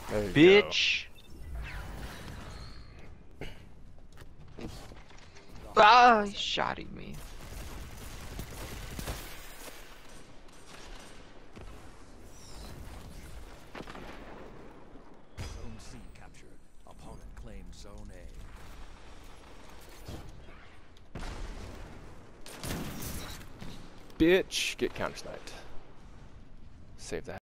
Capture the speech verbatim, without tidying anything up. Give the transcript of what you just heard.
There you Bitch! Ah, he shot at me. Zone C captured. Opponent claimed Zone A. Bitch, get counter sniped. Save that.